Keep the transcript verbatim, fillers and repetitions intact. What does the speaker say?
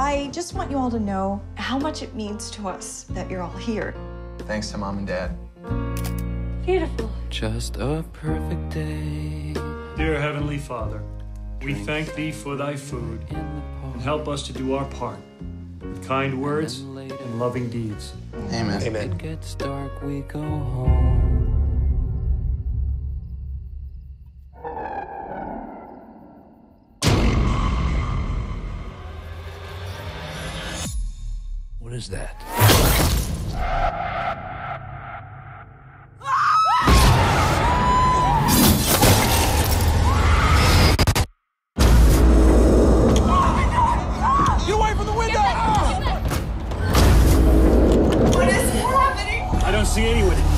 I just want you all to know how much it means to us that you're all here. Thanks to Mom and Dad. Beautiful. Just a perfect day. Dear Heavenly Father, we thank Thee for Thy food, and help us to do our part with kind words and loving deeds. Amen. Amen. It gets dark, we go home. What is that? Get away from the window! What is happening? I don't see anyone.